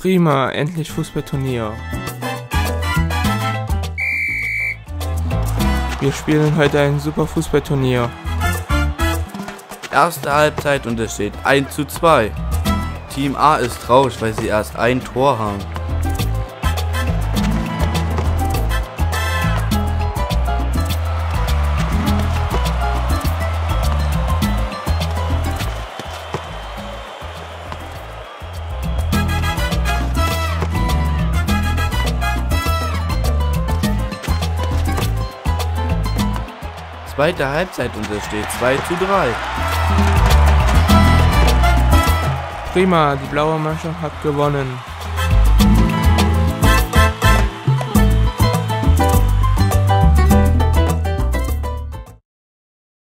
Prima, endlich Fußballturnier. Wir spielen heute ein super Fußballturnier. Erste Halbzeit und es steht 1:2. Team A ist traurig, weil sie erst ein Tor haben. Zweite Halbzeit und es steht 2:3. Prima, die blaue Mannschaft hat gewonnen.